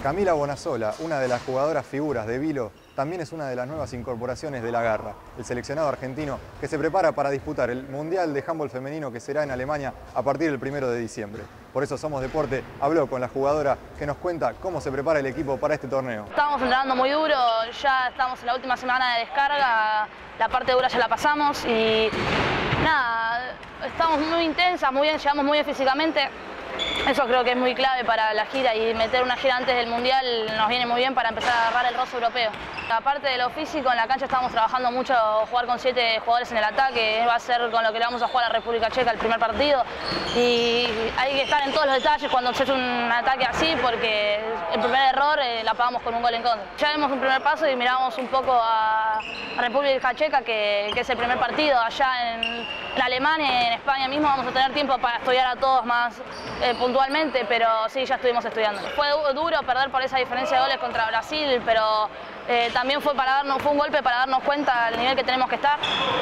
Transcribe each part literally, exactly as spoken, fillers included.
Camila Bonasola, una de las jugadoras figuras de Vilo, también es una de las nuevas incorporaciones de la Garra, el seleccionado argentino que se prepara para disputar el Mundial de Handball Femenino que será en Alemania a partir del primero de diciembre. Por eso Somos Deporte habló con la jugadora que nos cuenta cómo se prepara el equipo para este torneo. Estamos entrenando muy duro, ya estamos en la última semana de descarga, la parte dura ya la pasamos y nada, estamos muy intensas, muy bien, llegamos muy bien físicamente. Eso creo que es muy clave para la gira y meter una gira antes del Mundial nos viene muy bien para empezar a agarrar el roce europeo. Aparte de lo físico, en la cancha estamos trabajando mucho, jugar con siete jugadores en el ataque, va a ser con lo que le vamos a jugar a República Checa el primer partido y hay que estar en todos los detalles cuando se hace un ataque así porque el primer error eh, la pagamos con un gol en contra. Ya vemos un primer paso y miramos un poco a República Checa que, que es el primer partido allá en, en Alemania, en España mismo vamos a tener tiempo para estudiar a todos más eh, puntualmente, pero sí, ya estuvimos estudiando. Fue duro perder por esa diferencia de goles contra Brasil, pero eh, también fue, para darnos, fue un golpe para darnos cuenta del nivel que tenemos que estar.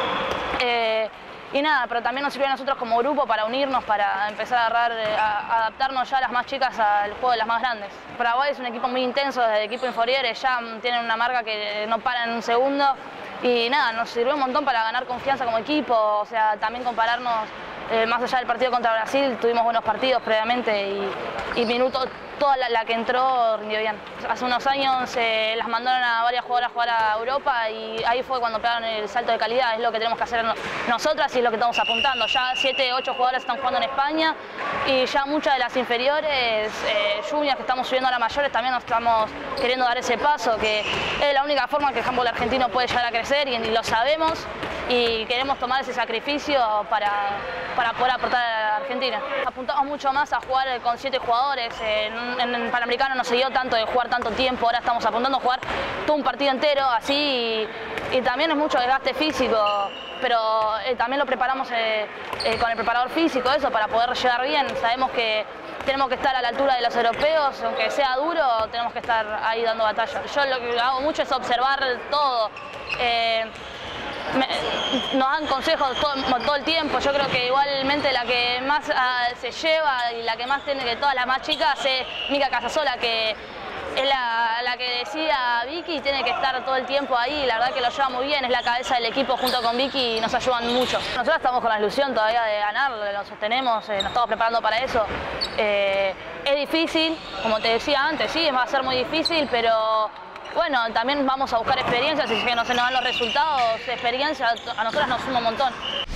Eh, y nada, pero también nos sirvió a nosotros como grupo para unirnos, para empezar a, agarrar, a adaptarnos ya las más chicas al juego de las más grandes. Paraguay es un equipo muy intenso, desde el equipo inferiores ya tienen una marca que no para en un segundo. Y nada, nos sirvió un montón para ganar confianza como equipo, o sea, también compararnos. Eh, más allá del partido contra Brasil, tuvimos buenos partidos previamente y, y minutos, toda la, la que entró rindió bien. Hace unos años eh, las mandaron a varias jugadoras a jugar a Europa y ahí fue cuando pegaron el salto de calidad, es lo que tenemos que hacer nosotras y es lo que estamos apuntando. Ya siete, ocho jugadoras están jugando en España y ya muchas de las inferiores, eh, juniors que estamos subiendo a las mayores, también nos estamos queriendo dar ese paso, que es la única forma que el handball argentino puede llegar a crecer y, y lo sabemos y queremos tomar ese sacrificio para, para poder aportar a la Argentina. Apuntamos mucho más a jugar con siete jugadores, en, en el Panamericano no se dio tanto de jugar tanto tiempo, ahora estamos apuntando a jugar todo un partido entero así y, y también es mucho desgaste físico, pero eh, también lo preparamos eh, eh, con el preparador físico, eso, para poder llegar bien. Sabemos que tenemos que estar a la altura de los europeos, aunque sea duro, tenemos que estar ahí dando batalla. Yo lo que hago mucho es observar todo. Eh, Me, nos dan consejos todo, todo el tiempo, yo creo que igualmente la que más uh, se lleva y la que más tiene que todas las más chicas es Mica Casasola, que es la, la que decía Vicky, tiene que estar todo el tiempo ahí, la verdad que lo lleva muy bien, es la cabeza del equipo junto con Vicky y nos ayudan mucho. Nosotros estamos con la ilusión todavía de ganar, lo sostenemos, eh, nos estamos preparando para eso. Eh, es difícil, como te decía antes, sí, va a ser muy difícil, pero bueno, también vamos a buscar experiencias, si es que no se nos dan los resultados, experiencia a nosotras nos suma un montón.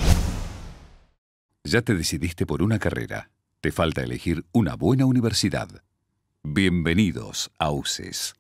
Ya te decidiste por una carrera. Te falta elegir una buena universidad. Bienvenidos a U C E S.